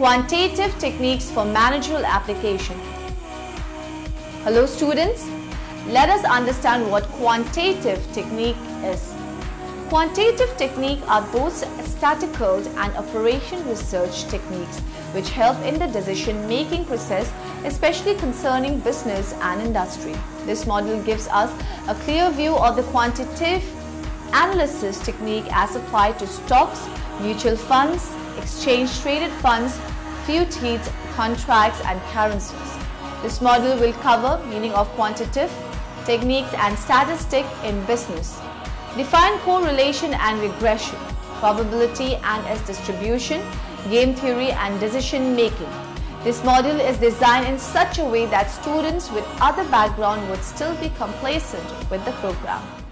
Quantitative techniques for managerial application. Hello students, let us understand what quantitative technique is. Quantitative techniques are those statistical and operation research techniques which help in the decision-making process, especially concerning business and industry. This model gives us a clear view of the quantitative analysis technique as applied to stocks, mutual funds, exchange-traded funds, futures, contracts and currencies. This model will cover meaning of quantitative techniques and statistics in business. Define correlation and regression, probability and its distribution, game theory and decision making. This module is designed in such a way that students with other background would still be complacent with the program.